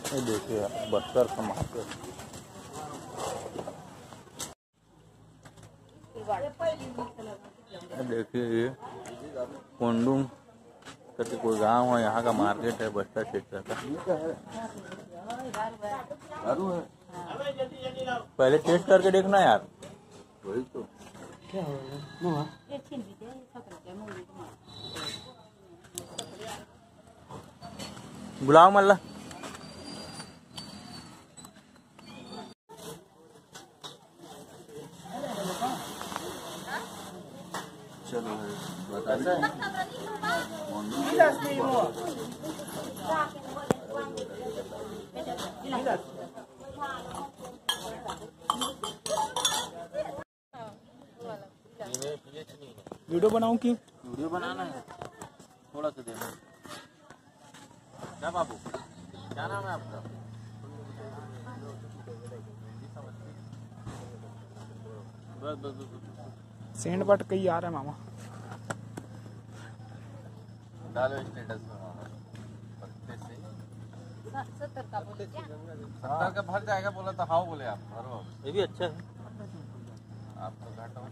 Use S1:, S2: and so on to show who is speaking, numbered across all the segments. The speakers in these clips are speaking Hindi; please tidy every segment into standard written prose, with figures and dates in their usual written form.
S1: ये देखिए बस्तर का मार्केट। देखिए ये कोंडूम करके कोई गांव है, यहाँ का मार्केट है बस्तर क्षेत्र का। पहले टेस्ट करके देखना यार। वही तो क्या होगा बुलाओ मल्ला। चलो वीडियो बनाऊं कि वीडियो बनाना है? थोड़ा सा देना। क्या बाबू, क्या नाम है आपका?
S2: सेंड बट कहीं आ रहा है मामा।
S1: डालो स्टेटस में मामा। 70 का भर जाएगा बोला तो हाँ बोले आप भरो। ये भी अच्छा है। आपको घाटा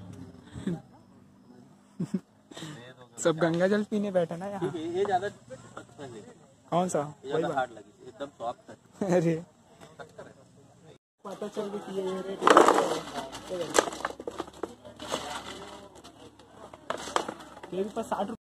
S2: सब गंगा जल पीने बैठे ना यहाँ।
S1: ये ज्यादा
S2: कौन सा?
S1: वही हार्ड लगी, एकदम सॉफ्ट है।
S2: अरे पता चल गई ये रेट ये भी 60